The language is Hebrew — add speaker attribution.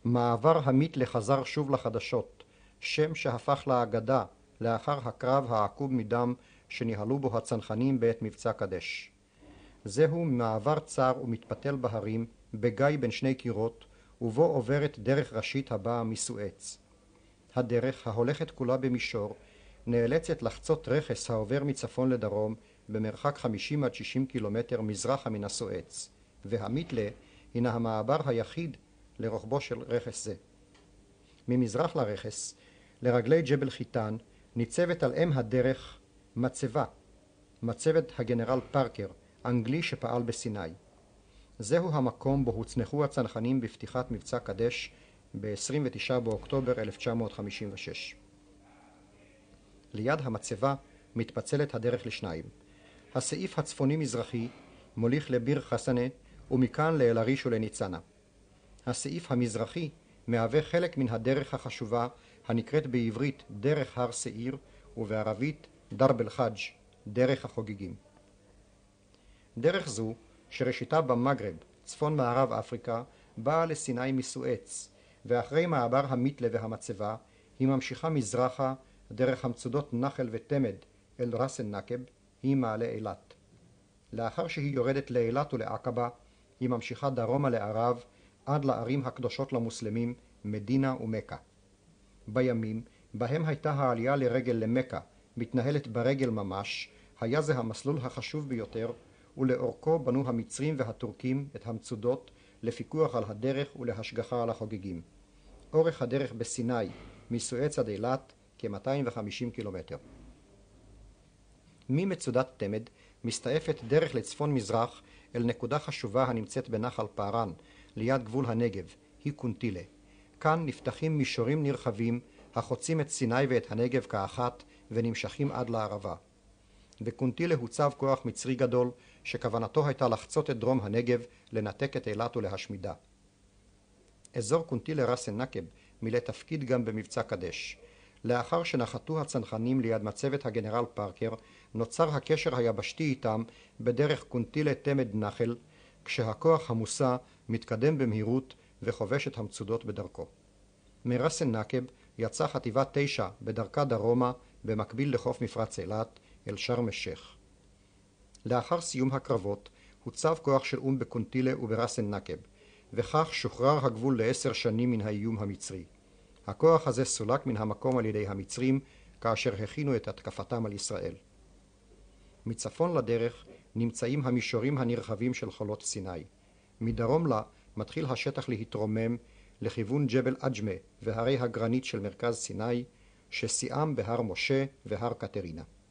Speaker 1: מעבר המיתלה חזר שוב לחדשות, שם שהפך לאגדה לאחר הקרב העקוב מדם שניהלו בו הצנחנים בעת מבצע קדש. זהו מעבר צר ומתפתל בהרים, בגיא בין שני קירות, ובו עוברת דרך ראשית הבאה מסואץ. הדרך, ההולכת כולה במישור, נאלצת לחצות רכס העובר מצפון לדרום במרחק 50 עד 60 קילומטר מזרחה מן הסואץ, והמיתלה הינה המעבר היחיד לרוחבו של רכס זה. ממזרח לרכס, לרגלי ג'בל חיטן, ניצבת על אם הדרך מצבה, מצבת הגנרל פארקר, אנגלי שפעל בסיני. זהו המקום בו הוצנחו הצנחנים בפתיחת מבצע קדש ב-29 באוקטובר 1956. ליד המצבה מתפצלת הדרך לשניים. הסעיף הצפוני-מזרחי מוליך לביר חסנה ומכאן לאל-עריש ולניצנה. הסעיף המזרחי מהווה חלק מן הדרך החשובה הנקראת בעברית דרך הר שעיר ובערבית דרב אל-חאג', דרך החוגגים. דרך זו, שראשיתה במגרב, צפון מערב אפריקה, באה לסיני מסואץ, ואחרי מעבר המיתלה והמצבה היא ממשיכה מזרחה דרך המצודות נחל ותמד אל ראס אל-נקב, היא מעלה אילת. לאחר שהיא יורדת לאילת ולעקבה, היא ממשיכה דרומה לערב עד לערים הקדושות למוסלמים, מדינה ומכה. בימים בהם הייתה העלייה לרגל למכה מתנהלת ברגל ממש, היה זה המסלול החשוב ביותר, ולאורכו בנו המצרים והטורקים את המצודות לפיקוח על הדרך ולהשגחה על החוגגים. אורך הדרך בסיני מסואץ עד אילת כ-250 קילומטר. ממצודת תמד מסתעפת דרך לצפון מזרח אל נקודה חשובה הנמצאת בנחל פערן, ליד גבול הנגב, היא קונטילה. כאן נפתחים מישורים נרחבים החוצים את סיני ואת הנגב כאחת ונמשכים עד לערבה. בקונטילה הוצב כוח מצרי גדול שכוונתו הייתה לחצות את דרום הנגב, לנתק את אילת ולהשמידה. אזור קונטילה ראס אל-נקב מילא תפקיד גם במבצע קדש. לאחר שנחתו הצנחנים ליד מצבת הגנרל פארקר, נוצר הקשר היבשתי איתם בדרך קונטילה תמד נחל, כשהכוח המוסע מתקדם במהירות וחובש את המצודות בדרכו. מראס אל-נקב יצאה חטיבה 9 בדרכה דרומה במקביל לחוף מפרץ אילת אל שארם א-שייח. לאחר סיום הקרבות הוצב כוח של בקונטילה ובראס אל-נקב, וכך שוחרר הגבול ל10 שנים מן האיום המצרי. הכוח הזה סולק מן המקום על ידי המצרים כאשר הכינו את התקפתם על ישראל. מצפון לדרך נמצאים המישורים הנרחבים של חולות סיני. מדרום לה מתחיל השטח להתרומם לכיוון ג'בל אג'מה והרי הגרנית של מרכז סיני, ששיאם בהר משה והר קטרינה.